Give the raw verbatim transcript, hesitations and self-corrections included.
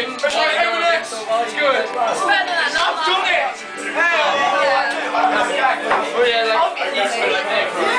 Jim. Let's go, Evelyn. It's good. I've done it. Hell. Yeah. Oh yeah, like, like